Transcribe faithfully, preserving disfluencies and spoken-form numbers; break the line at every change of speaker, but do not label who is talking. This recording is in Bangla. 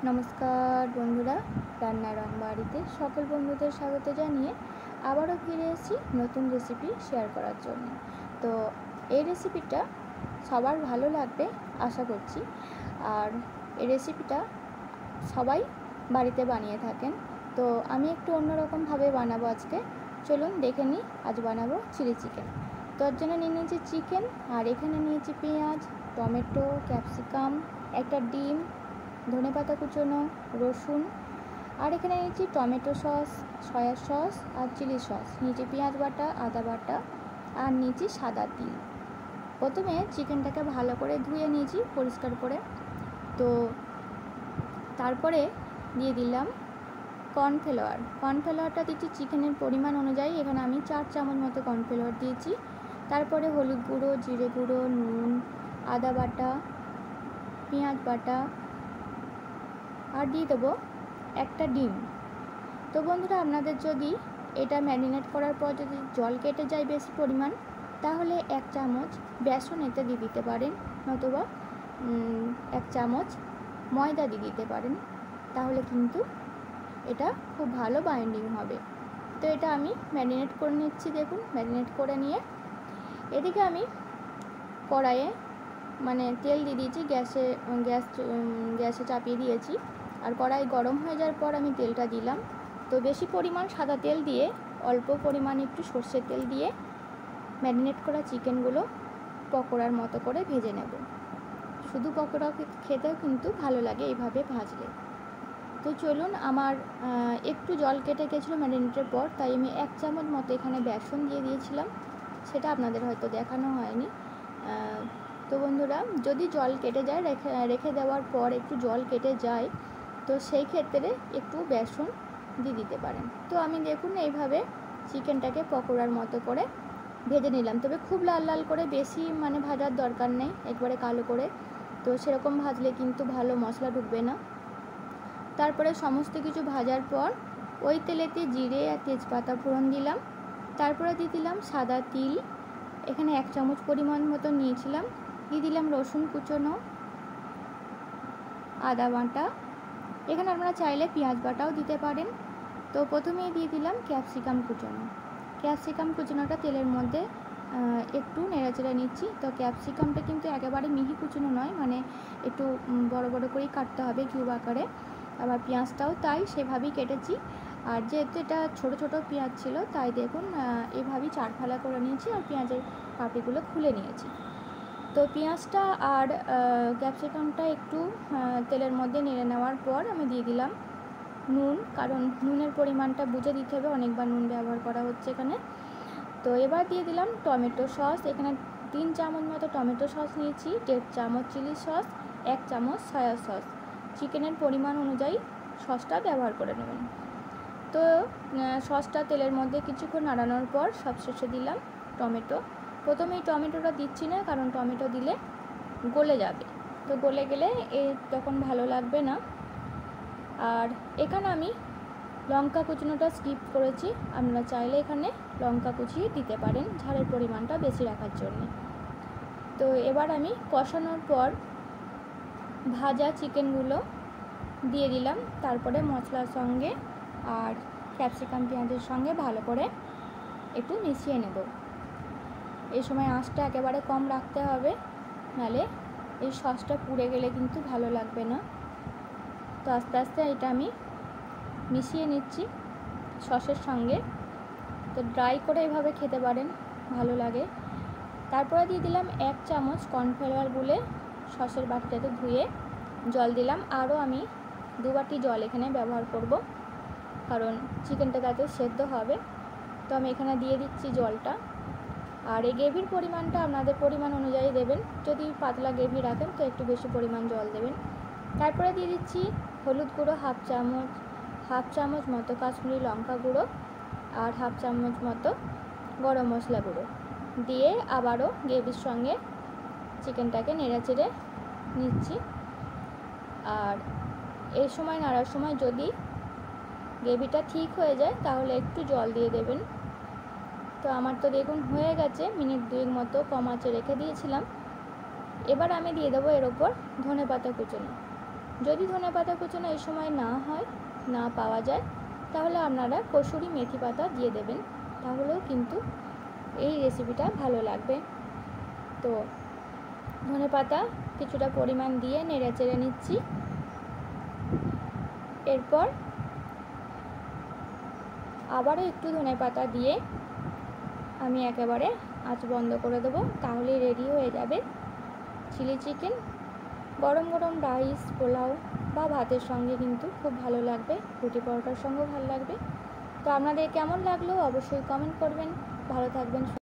নমস্কার বন্ধুরা, রান্না রং বাড়িতে সকল বন্ধুদের স্বাগত জানিয়ে আবারও ফিরে এসেছি নতুন রেসিপি শেয়ার করার জন্য। তো এই রেসিপিটা সবার ভালো লাগবে আশা করছি। আর এই রেসিপিটা সবাই বাড়িতে বানিয়ে থাকেন, তো আমি একটু অন্যরকমভাবে বানাবো আজকে। চলুন দেখে নিই। আজ বানাবো চিলি চিকেন। তার জন্য নিয়ে নিয়েছি চিকেন, আর এখানে নিয়েছি পেঁয়াজ, টমেটো, ক্যাপসিকাম, একটা ডিম, ধনেপাতা কুচোনো, রসুন, আর এখানে নিয়েছি টমেটো সস, সয়া সস আর চিলি সস, নিয়েছি পেঁয়াজ বাটা, আদা বাটা, আর নিয়েছি সাদা তিল। প্রথমে চিকেনটাকে ভালো করে ধুয়ে নিয়েছি পরিষ্কার করে। তো তারপরে দিয়ে দিলাম কর্নফ্লাওয়ার। কর্নফ্লাওয়ারটা দিচ্ছি চিকেনের পরিমাণ অনুযায়ী। এখানে আমি চার চামচ মতো কর্নফ্লাওয়ার দিয়েছি। তারপরে হলুদ গুঁড়ো, জিরে গুঁড়ো, নুন, আদা বাটা, পেঁয়াজ বাটা, আর দিয়ে দেবো একটা ডিম। তো বন্ধুরা, আপনাদের যদি এটা ম্যারিনেট করার পর যদি জল কেটে যায় বেশি পরিমাণ, তাহলে এক চামচ বেসন এতে দিয়ে দিতে পারেন, নতুবা এক চামচ ময়দা দিয়ে দিতে পারেন। তাহলে কিন্তু এটা খুব ভালো বাইন্ডিং হবে। তো এটা আমি ম্যারিনেট করে নিচ্ছি। দেখুন, ম্যারিনেট করে নিয়ে এদিকে আমি কড়াইয়ে মানে তেল দিয়ে দিয়েছি, গ্যাসে গ্যাস গ্যাসে চাপিয়ে দিয়েছি। আর কড়াই গরম হয়ে যাওয়ার পর আমি তেলটা দিলাম। তো বেশি পরিমাণ সাদা তেল দিয়ে অল্প পরিমাণ একটু সর্ষের তেল দিয়ে ম্যারিনেট করা চিকেনগুলো পকোড়ার মতো করে ভেজে নেব। শুধু পকোড়া খেতেও কিন্তু ভালো লাগে এইভাবে ভাজলে। তো চলুন, আমার একটু জল কেটে গেছিলো ম্যারিনেটের পর, তাই আমি এক চামচ মতো এখানে বেসন দিয়ে দিয়েছিলাম। সেটা আপনাদের হয়তো দেখানো হয়নি। তো বন্ধুরা, যদি জল কেটে যায়, রেখে রেখে দেওয়ার পর একটু জল কেটে যায়, তো সেই ক্ষেত্রে একটু বেসন দিয়ে দিতে পারেন। তো আমি দেখুন এইভাবে চিকেনটাকে পকোড়ার মতো করে ভেজে নিলাম। তবে খুব লাল লাল করে বেশি মানে ভাজার দরকার নেই, একবারে কালো করে। তো সেরকম ভাজলে কিন্তু ভালো মশলা ঢুকবে না। তারপরে সমস্ত কিছু ভাজার পর ওই তেলেতে জিরে আর তেজপাতা ফোড়ন দিলাম। তারপরে দিয়ে দিলাম সাদা তিল, এখানে এক চামচ পরিমাণ মতো নিয়েছিলাম। দিয়ে দিলাম রসুন কুচোনো, আদা বাটা, এখানে আপনারা চাইলে পেঁয়াজ বাটাও দিতে পারেন। তো প্রথমেই দিয়ে দিলাম ক্যাপসিকাম কুচোনো। ক্যাপসিকাম কুচোনোটা তেলের মধ্যে একটু নেড়াচেড়া নিচ্ছি। তো ক্যাপসিকামটা কিন্তু একেবারে মিহি কুচোনো নয়, মানে একটু বড় বড় করেই কাটতে হবে কিউব আকারে। আবার পেঁয়াজটাও তাই সেভাবেই কেটেছি। আর যেহেতু এটা ছোটো ছোটো পেঁয়াজ ছিল, তাই দেখুন এভাবেই চার ফালা করে নিয়েছি আর পেঁয়াজের পাপড়িগুলো খুলে নিয়েছি। তো পেঁয়াজটা আর ক্যাপসিকামটা একটু তেলের মধ্যে নেড়ে নেওয়ার পর আমি দিয়ে দিলাম নুন, কারণ নুনের পরিমাণটা বুঝে দিতে হবে, অনেকবার নুন ব্যবহার করা হচ্ছে এখানে। তো এবার দিয়ে দিলাম টমেটো সস। এখানে তিন চামচ মতো টমেটো সস নিয়েছি, দেড় চামচ চিলি সস, এক চামচ সয়া সস। চিকেনের পরিমাণ অনুযায়ী সসটা ব্যবহার করে নেবেন। তো সসটা তেলের মধ্যে কিছুক্ষণ নাড়ানোর পর সবশেষে দিলাম টমেটো। প্রথমেই টমেটোটা দিচ্ছি না, কারণ টমেটো দিলে গলে যাবে। তো গলে গেলে এ তখন ভালো লাগবে না। আর এখানে আমি লঙ্কা কুচনোটা স্কিপ করেছি, আপনারা চাইলে এখানে লঙ্কা কুচিয়ে দিতে পারেন ঝালের পরিমাণটা বেশি রাখার জন্য। তো এবার আমি কষানোর পর ভাজা চিকেনগুলো দিয়ে দিলাম। তারপরে মশলার সঙ্গে আর ক্যাপসিকাম পেঁয়াজের সঙ্গে ভালো করে একটু মিশিয়ে নেব। এই সময় আঁচটা একেবারে কম রাখতে হবে, নাহলে এই সসটা পুড়ে গেলে কিন্তু ভালো লাগবে না। তো আস্তে আস্তে এটা আমি মিশিয়ে নিচ্ছি সসের সঙ্গে। তো ড্রাই করে এভাবে খেতে পারেন, ভালো লাগে। তারপরে দিয়ে দিলাম এক চামচ কর্নফ্লাওয়ার গুলে সসের বাটিটাতে ধুয়ে জল দিলাম। আরও আমি দু বাটি জল এখানে ব্যবহার করব, কারণ চিকেনটা তাতে সেদ্ধ হবে। তো আমি এখানে দিয়ে দিচ্ছি জলটা। আর এই গ্রেভির পরিমাণটা আপনাদের পরিমাণ অনুযায়ী দেবেন। যদি পাতলা গ্রেভি রাখেন তো একটু বেশি পরিমাণ জল দেবেন। তারপরে দিয়ে দিচ্ছি হলুদ গুঁড়ো হাফ চামচ, হাফ চামচ মতো কাশ্মীরি লঙ্কা গুঁড়ো, আর হাফ চামচ মতো গরম মশলা গুঁড়ো দিয়ে আবারও গ্রেভির সঙ্গে চিকেনটাকে নেড়েচেড়ে নিচ্ছি। আর এই সময় নাড়ার সময় যদি গ্রেভিটা ঠিক হয়ে যায় তাহলে একটু জল দিয়ে দেবেন। তো আমার তো দেখুন হয়ে গেছে, মিনিট দুয়েক মতো কম আঁচে রেখে দিয়েছিলাম। এবার আমি দিয়ে দেবো এর ওপর ধনেপাতা কুচনো। যদি ধনেপাতা কুচনো এই সময় না হয়, না পাওয়া যায়, তাহলে আপনারা কসুরি মেথি পাতা দিয়ে দেবেন, তাহলেও কিন্তু এই রেসিপিটা ভালো লাগবে। তো ধনেপাতা কিছুটা পরিমাণ দিয়ে নেড়ে চেড়ে নিচ্ছি। এরপর আবারও একটু ধনেপাতা দিয়ে আমি একেবারে আঁচ বন্ধ করে দেবো, তাহলেই রেডি হয়ে যাবে চিলি চিকেন। গরম গরম রাইস, পোলাও বা ভাতের সঙ্গে কিন্তু খুব ভালো লাগবে, রুটি পরোটার সঙ্গেও ভালো লাগবে। তো আপনাদের কেমন লাগলো অবশ্যই কমেন্ট করবেন। ভালো থাকবেন।